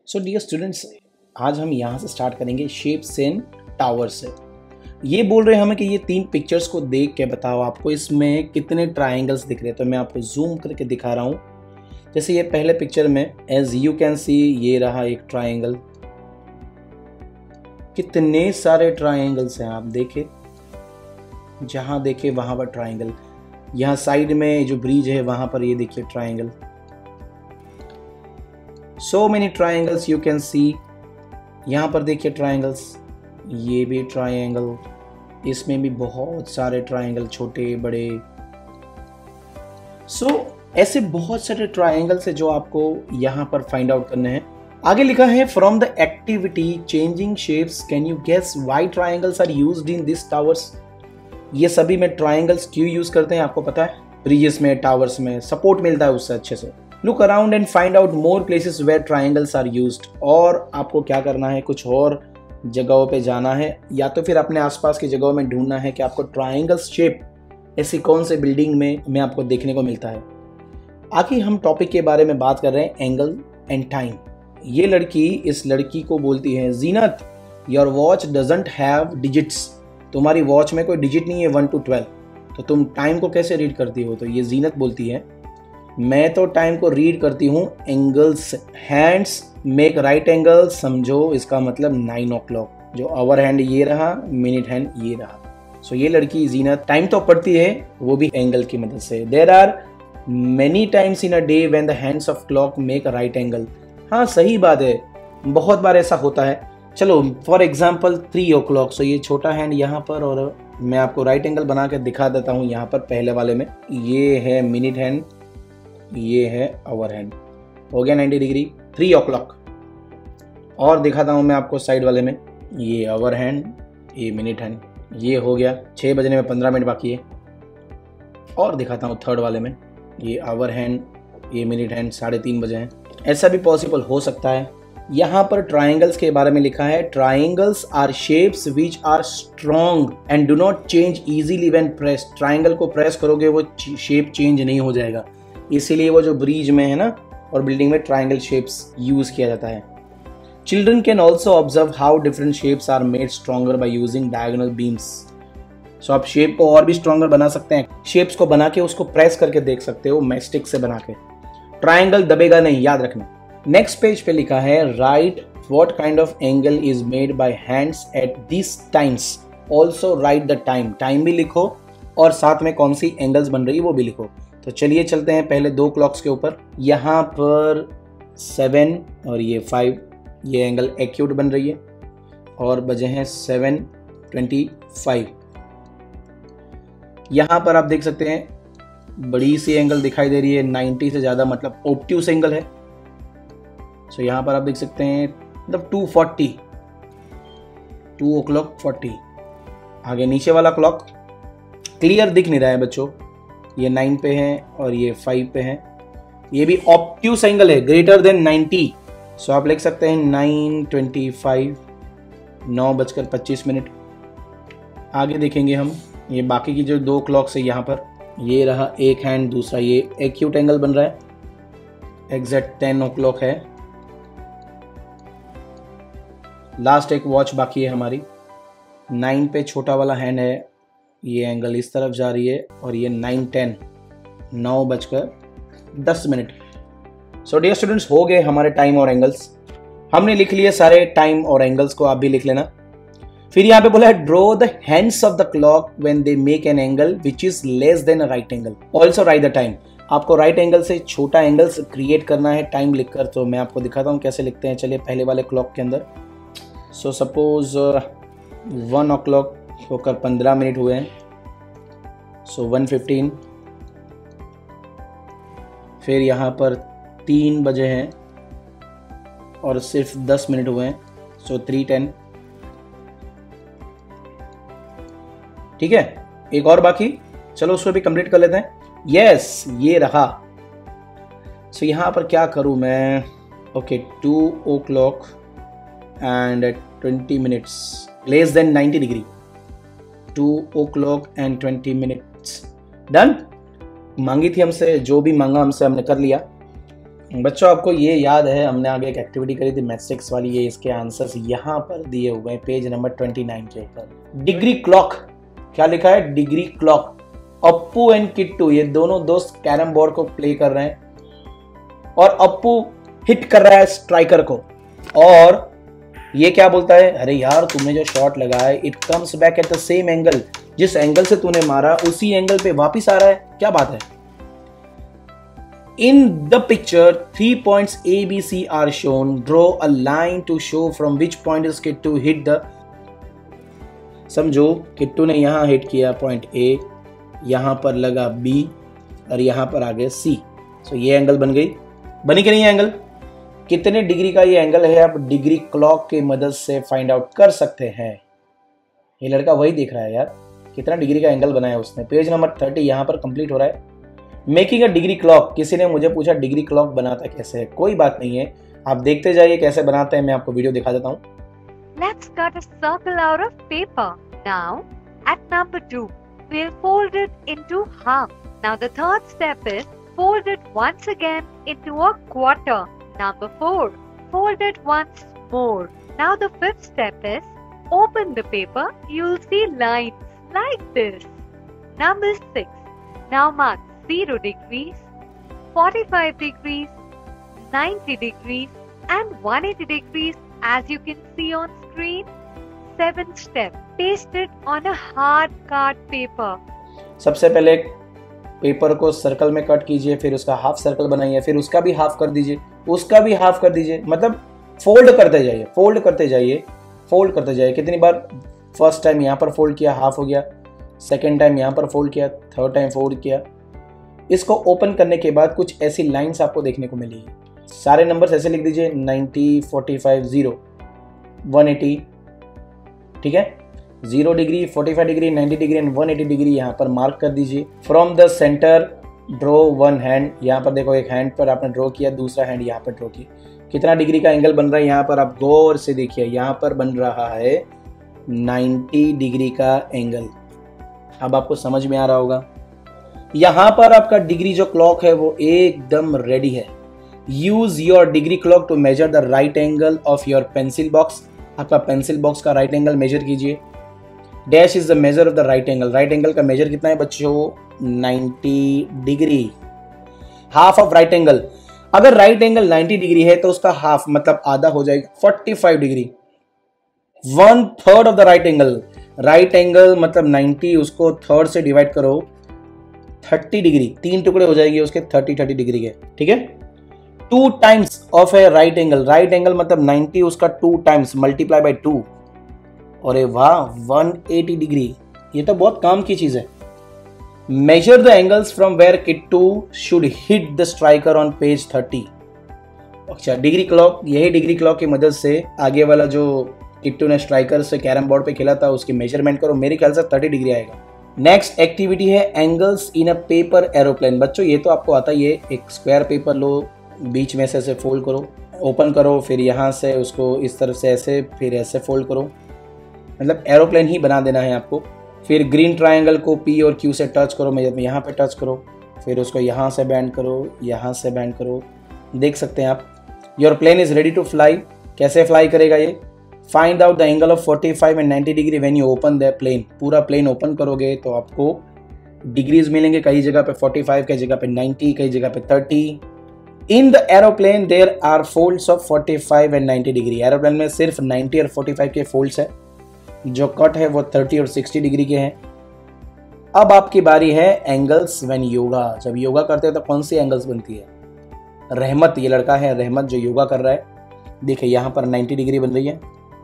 So dear students, आज हम यहाँ से स्टार्ट करेंगे शेप्स इन टावर से। ये बोल रहे हैं हमें कि ये तीन पिक्चर्स को देख के बताओ आपको इसमें कितने ट्राइंगल्स दिख रहे हैं। तो मैं आपको जूम करके दिखा रहा हूँ। जैसे ये पहले पिक्चर में एज यू कैन सी ये रहा एक ट्राइंगल। कितने सारे ट्राइंगल्स हैं आप देखे, जहाँ देखे वहाँ पर ट्राइंगल। यहाँ साइड में जो ब्रिज है वहाँ पर ये देखिए triangle. So many triangles you can see. यहाँ पर देखिए ट्राइंगल्स, ये भी ट्राइंगल, इसमें भी बहुत सारे ट्राइंगल छोटे बड़े। ऐसे बहुत सारे ट्राइंगल्स है जो आपको यहाँ पर फाइंड आउट करने हैं। आगे लिखा है from the activity changing shapes can you guess why triangles are used in this towers. ये सभी में ट्राइंगल्स क्यों यूज करते हैं आपको पता है? ब्रिजेस में, टावर्स में सपोर्ट मिलता है उससे अच्छे से। Look around and find out more places where triangles are used. और आपको क्या करना है, कुछ और जगहों पे जाना है या तो फिर अपने आसपास की जगहों में ढूंढना है कि आपको ट्राइंगल्स शेप ऐसी कौन से बिल्डिंग में आपको देखने को मिलता है। आगे हम टॉपिक के बारे में बात कर रहे हैं, एंगल एंड टाइम। ये लड़की इस लड़की को बोलती है, Zeenat your watch doesn't have digits. तुम्हारी वॉच में कोई डिजिट नहीं है 1 to 12, तो तुम टाइम को कैसे रीड करती हो? तो ये जीनत बोलती है, मैं तो टाइम को रीड करती हूँ angles. Hands make right angle, समझो इसका मतलब 9 o'clock। जो आवर हैंड ये रहा, मिनट हैंड ये रहा। सो ये लड़की जीनत टाइम तो पढ़ती है, वो भी एंगल की मदद से। There are many times in a day when the hands of clock make a right angle. हाँ सही बात है, बहुत बार ऐसा होता है। चलो फॉर एग्जाम्पल 3 o'clock। सो ये छोटा हैंड यहाँ पर, और मैं आपको राइट एंगल बना के दिखा देता हूँ। यहाँ पर पहले वाले में ये है मिनट हैंड, ये है आवर हैंड, हो गया 90 डिग्री 3 o'clock। और दिखाता हूँ मैं आपको साइड वाले में, ये आवर हैंड, ये मिनट हैंड, ये हो गया 6 बजने में 15 मिनट बाकी है। और दिखाता हूँ थर्ड वाले में, ये आवर हैंड, ये मिनट हैंड, 3:30 बजे हैं। ऐसा भी पॉसिबल हो सकता है। यहाँ पर ट्राइंगल्स के बारे में लिखा है, triangles are shapes which are strong and do not change easily when pressed. Triangle को प्रेस करोगे वो शेप चेंज नहीं हो जाएगा, इसीलिए वो जो ब्रिज में है ना और बिल्डिंग में ट्राइंगल शेप्स यूज किया जाता है। Children can also observe how different shapes are made stronger by using diagonal beams. So आप शेप को और भी स्ट्रॉन्गर बना सकते हैं। शेप्स को बना के उसको प्रेस करके देख सकते हो, मैस्टिक से बना के। ट्राइंगल दबेगा नहीं, याद रखना। नेक्स्ट पेज पे लिखा है, write what kind of angle is made by hands at this times. Also write the time. Time भी लिखो और साथ में कौन सी एंगल्स बन रही है वो भी लिखो। तो चलिए चलते हैं पहले 2 क्लॉक्स के ऊपर। यहाँ पर 7 और ये 5, ये एंगल एक्यूट बन रही है और बजे हैं 7:25। यहाँ पर आप देख सकते हैं बड़ी सी एंगल दिखाई दे रही है, 90 से ज़्यादा, मतलब ऑब्ट्यूस एंगल है। सो यहाँ पर आप देख सकते हैं मतलब 2:40, 2 o'clock 40। आगे नीचे वाला क्लॉक क्लियर दिख नहीं रहा है बच्चों, ये 9 पे है और ये 5 पे है। ये भी ऑब्ट्यूस एंगल है, ग्रेटर देन 90। सो आप लिख सकते हैं 9:25, 9:25। आगे देखेंगे हम ये बाकी की जो 2 क्लॉक्स है। यहाँ पर ये रहा एक हैंड, दूसरा ये एक्यूट एंगल बन रहा है, एग्जैक्ट 10 o'clock है। लास्ट एक वॉच बाकी है हमारी, 9 पे छोटा वाला हैंड है, ये एंगल इस तरफ जा रही है और ये 9:10, 9:10। सो डियर स्टूडेंट्स, हो गए हमारे टाइम और एंगल्स। हमने लिख लिए सारे टाइम और एंगल्स को, आप भी लिख लेना। फिर यहाँ पे बोला है, draw the hands of the clock when they make an angle which is less than a right angle. Also write the time. आपको राइट एंगल से छोटा एंगल्स क्रिएट करना है टाइम लिखकर। तो मैं आपको दिखाता हूँ कैसे लिखते हैं। चलिए पहले वाले क्लॉक के अंदर, सो सपोज 1 o'clock होकर 15 मिनट हुए हैं, सो 1:15। फिर यहाँ पर 3 बजे हैं और सिर्फ 10 मिनट हुए हैं, सो 3:10। ठीक है, एक और बाकी, चलो उसको भी कंप्लीट कर लेते हैं। यस, ये रहा। सो यहाँ पर क्या करूँ मैं? Okay, 2 o'clock and 20 minutes, less than 90 degree, 2 o'clock and 20 minutes। Done. मांगी थी हमसे, जो भी मांगा हमसे हमने कर लिया। बच्चों आपको ये याद है, हमने आगे एक एक्टिविटी करी थी मैथ्स वाली, ये इसके आंसर्स यहाँ पर दिए हुए हैं पेज नंबर 29 के ऊपर। डिग्री क्लॉक, क्या लिखा है? Degree clock. Appu and Kittu ये दोनों दोस्त कैरम बोर्ड को प्ले कर रहे हैं और अप्पू हिट कर रहा है स्ट्राइकर को, और ये क्या बोलता है? अरे यार तुमने जो शॉट लगाया है it comes back at the same angle, जिस एंगल से तूने मारा उसी एंगल पे वापिस आ रहा है। क्या बात है? In the picture, 3 points A, B, C are shown. Draw a line to show from which point is Kittu hit the. समझो किट्टू ने यहाँ हिट किया पॉइंट A, यहाँ पर लगा B और यहाँ पर आ गया C। सो ये एंगल बन गई, बनी कि नहीं एंगल? कितने डिग्री का ये एंगल है आप डिग्री क्लॉक की मदद से फाइंड आउट कर सकते हैं। ये लड़का वही देख रहा है यार, कितना डिग्री का एंगल बनाया उसने। पेज नंबर 30 यहाँ पर कंप्लीट हो रहा है। मेकिंग अ डिग्री क्लॉक, किसी ने मुझे पूछा डिग्री क्लॉक बनाता कैसे है। कोई बात नहीं है, आप देखते जाइए कैसे बनाते हैं, मैं आपको वीडियो दिखा देता हूँ। Let's cut a circle out of paper. Now, at number 2, we'll fold it into half. Now the third step is fold it once again into a quarter. Number 4, fold it once more. Now the fifth step is open the paper. You'll see lines like this. Number 6, now mark 0 degrees, 45 degrees, 90 degrees and 180 degrees as you can see on screen. 7th step, paste it on a hard card paper. सबसे पहले paper को circle में cut कीजिए, फिर उसका half circle बनाइए, फिर उसका भी हाफ कर दीजिए, उसका भी हाफ कर दीजिए, मतलब फोल्ड करते जाइए, फोल्ड करते जाइए, फोल्ड करते जाइए। कितनी बार? फर्स्ट टाइम यहाँ पर फोल्ड किया, हाफ हो गया, सेकेंड टाइम यहाँ पर फोल्ड किया, थर्ड टाइम फोल्ड किया। इसको ओपन करने के बाद कुछ ऐसी लाइंस आपको देखने को मिलेगी। सारे नंबर्स ऐसे लिख दीजिए 90, 45, 0, 180, ठीक है। 0 degree, 45 degree, 90 degree and 180 degree यहाँ पर मार्क कर दीजिए। From the centre draw one hand, यहाँ पर देखो एक हैंड पर आपने ड्रॉ किया, दूसरा हैंड यहाँ पर ड्रॉ किया। कितना डिग्री का एंगल बन रहा है यहाँ पर आप गौर से देखिए, यहाँ पर बन रहा है 90 डिग्री का एंगल। अब आपको समझ में आ रहा होगा। यहाँ पर आपका डिग्री जो क्लॉक है वो एकदम रेडी है। Use your degree clock to measure the right angle of your pencil box. आपका पेंसिल बॉक्स का राइट एंगल मेजर कीजिए। Dash is the measure of the right angle. Right angle का measure कितना है बच्चों? 90 degree. Half of right angle, अगर right angle 90 degree है तो उसका हाफ मतलब आधा हो जाएगा 45 degree. 1/3 of the right angle, right angle मतलब 90, उसको थर्ड से डिवाइड करो 30 डिग्री, 3 टुकड़े हो जाएंगे उसके 30 डिग्री के, ठीक है। 2 times of a right angle, right angle मतलब 90, उसका 2 टाइम्स मल्टीप्लाई बाय 2, और वाह 180 डिग्री। ये तो बहुत काम की चीज है। Measure the angles from where Kittu should hit the striker on page 30। अच्छा, डिग्री क्लॉक, यही डिग्री क्लॉक की मदद से आगे वाला जो किट्टू ने स्ट्राइकर से कैरम बोर्ड पे खेला था उसकी मेजरमेंट करो, मेरे ख्याल से 30 डिग्री आएगा। नेक्स्ट एक्टिविटी है angles in a paper aeroplane. बच्चों ये तो आपको आता ही है। एक स्क्वायर पेपर लो, बीच में से ऐसे फोल्ड करो, ओपन करो, फिर यहाँ से उसको इस तरफ से ऐसे, फिर ऐसे फोल्ड करो, मतलब एरोप्लेन ही बना देना है आपको। फिर ग्रीन ट्रायंगल को P और Q से टच करो, मतलब यहाँ पे टच करो, फिर उसको यहाँ से बैंड करो, यहाँ से बैंड करो। देख सकते हैं आप, your plane is ready to fly. कैसे फ्लाई करेगा ये? Find out the angle of 45 and 90 degree when you open the plane. पूरा प्लेन ओपन करोगे तो आपको डिग्रीज मिलेंगे, कई जगह पे 45, कई जगह पे 90, कई जगह पे 30। In the aeroplane there are folds of 45 and 90 degree. Aeroplane में सिर्फ 90 और 45 के फोल्ड्स है, जो कट है वो 30 और 60 डिग्री के हैं। अब आपकी बारी है एंगल्स व्हेन योगा। जब योगा करते हैं तो कौन सी एंगल्स बनती है? रहमत, ये लड़का है रहमत जो योगा कर रहा है, देखिए यहाँ पर 90 डिग्री बन रही है,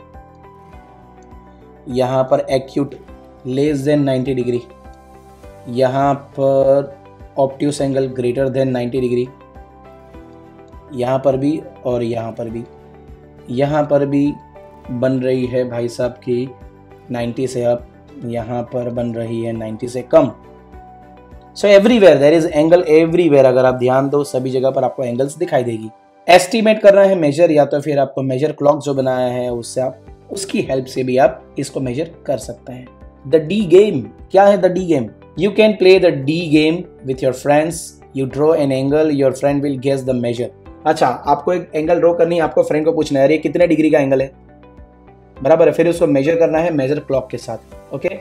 यहाँ पर एक्यूट लेस देन 90 डिग्री, यहाँ पर obtuse angle greater than 90 degree, यहाँ पर भी और यहाँ पर भी। यहाँ पर भी बन रही है भाई साहब की 90 से अप, यहाँ पर बन रही है 90 से कम। So everywhere there is angle everywhere. अगर आप ध्यान दो सभी जगह पर आपको एंगल्स दिखाई देगी। एस्टिमेट करना है मेजर, या तो फिर आपको मेजर क्लॉक जो बनाया है उससे आप उसकी हेल्प से भी आप इसको मेजर कर सकते हैं। द डी गेम, क्या है the D game? You can play the D game with your friends. You draw an angle, your friend will guess the measure. अच्छा, आपको एक एंगल ड्रॉ करनी है, आपको फ्रेंड को पूछना है यार ये कितने डिग्री का एंगल है, बराबर है, फिर उसको मेजर करना है मेजर क्लॉक के साथ। ओके,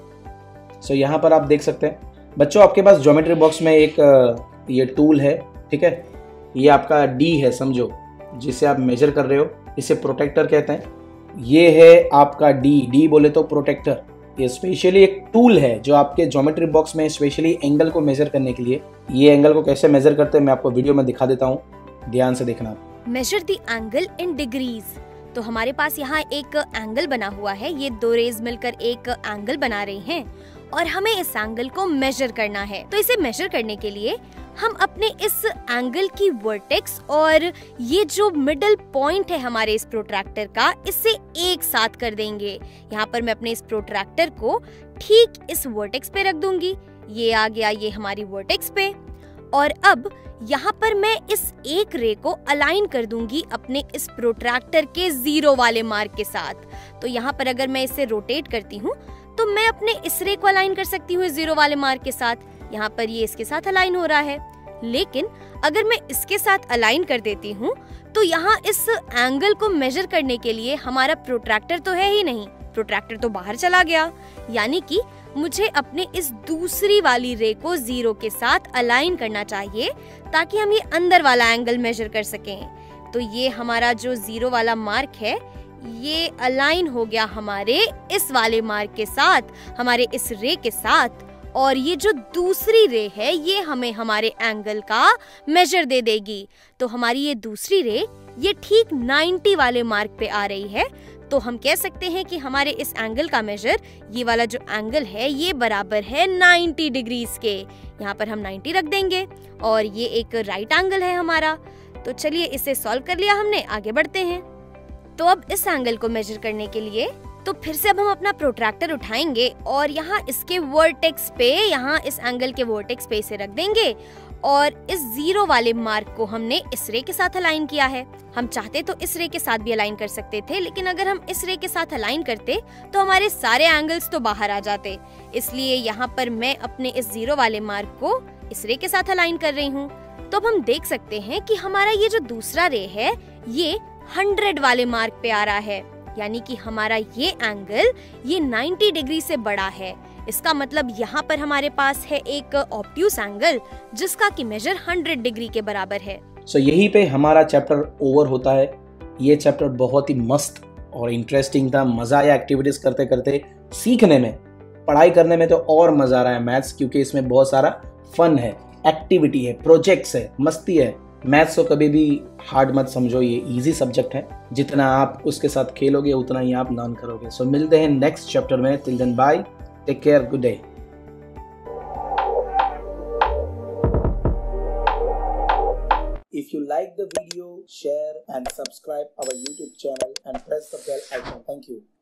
सो यहाँ पर आप देख सकते हैं बच्चों, आपके पास ज्योमेट्री बॉक्स में एक ये टूल है, ठीक है, ये आपका डी है समझो, जिसे आप मेजर कर रहे हो, इसे प्रोटेक्टर कहते हैं। ये है आपका डी बोले तो प्रोटेक्टर, ये स्पेशली एक टूल है जो आपके ज्योमेट्री बॉक्स में स्पेशली एंगल को मेजर करने के लिए। ये एंगल को कैसे मेजर करते हैं मैं आपको वीडियो में दिखा देता हूँ, ध्यान से देखना। Measure the angle in degrees. तो हमारे पास यहाँ एक एंगल बना हुआ है, ये दो रेज मिलकर एक एंगल बना रही हैं और हमें इस एंगल को मेजर करना है। तो इसे मेजर करने के लिए हम अपने इस एंगल की वर्टेक्स और ये जो मिडल पॉइंट है हमारे इस प्रोट्रैक्टर का, इससे एक साथ कर देंगे। यहाँ पर मैं अपने इस प्रोट्रैक्टर को ठीक इस वर्टेक्स पे रख दूंगी, ये आ गया ये हमारी वर्टेक्स पे। और अब यहाँ पर मैं इस एक रे को अलाइन कर दूंगी अपने इस प्रोट्रैक्टर के जीरो वाले मार्क के साथ। तो यहाँ पर अगर मैं इसे रोटेट करती हूँ तो मैं अपने इस रे को अलाइन कर सकती हूँ जीरो वाले मार्क के साथ। यहाँ पर ये इसके साथ अलाइन हो रहा है, लेकिन अगर मैं इसके साथ अलाइन कर देती हूँ तो यहाँ इस एंगल को मेजर करने के लिए हमारा प्रोट्रैक्टर तो है ही नहीं, प्रोट्रैक्टर तो बाहर चला गया। यानी कि मुझे अपने इस दूसरी वाली रे को जीरो के साथ अलाइन करना चाहिए ताकि हम ये अंदर वाला एंगल मेजर कर सकें। तो ये हमारा जो जीरो वाला मार्क है ये अलाइन हो गया हमारे इस वाले मार्क के साथ, हमारे इस रे के साथ, और ये जो दूसरी रे है ये हमें हमारे एंगल का मेजर दे देगी। तो हमारी ये दूसरी रे ये ठीक 90 वाले मार्क पे आ रही है। तो हम कह सकते हैं कि हमारे इस एंगल का मेजर, ये वाला जो एंगल है ये बराबर है 90 डिग्रीज के। यहाँ पर हम 90 रख देंगे और ये एक राइट एंगल है हमारा। तो चलिए इसे सॉल्व कर लिया हमने, आगे बढ़ते हैं। तो अब इस एंगल को मेजर करने के लिए तो फिर से अब हम अपना प्रोट्रैक्टर उठाएंगे और यहाँ इसके वर्टेक्स पे, यहाँ इस एंगल के वर्टेक्स पे इसे रख देंगे और इस जीरो वाले मार्क को हमने इस रे के साथ अलाइन किया है। हम चाहते तो इस रे के साथ भी अलाइन कर सकते थे, लेकिन अगर हम इस रे के साथ अलाइन करते तो हमारे सारे एंगल्स तो बाहर आ जाते। इसलिए यहाँ पर मैं अपने इस जीरो वाले मार्क को इस रे के साथ अलाइन कर रही हूँ। तो अब हम देख सकते हैं कि हमारा ये जो दूसरा रे है ये 100 वाले मार्क पे आ रहा है, यानी कि हमारा ये एंगल ये 90 डिग्री से बड़ा है। इसका मतलब यहाँ पर हमारे पास है एक ऑब्ट्यूस एंगल जिसका की मेजर 100 डिग्री के बराबर है। सो यहीं पे हमारा चैप्टर ओवर होता है। ये चैप्टर बहुत ही मस्त और इंटरेस्टिंग था, मजा आया एक्टिविटीज करते करते, सीखने में, पढ़ाई करने में तो और मजा आ रहा है मैथ्स, क्योंकि इसमें बहुत सारा फन है, एक्टिविटी है, प्रोजेक्ट्स है, मस्ती है। मैथ्स को कभी भी हार्ड मत समझो, ये इजी सब्जेक्ट है, जितना आप उसके साथ खेलोगे उतना ही आप लर्न करोगे। सो मिलते हैं नेक्स्ट चैप्टर में, till then bye, take care, good day. If you like the video, share and subscribe our YouTube channel and press the bell icon. Thank you.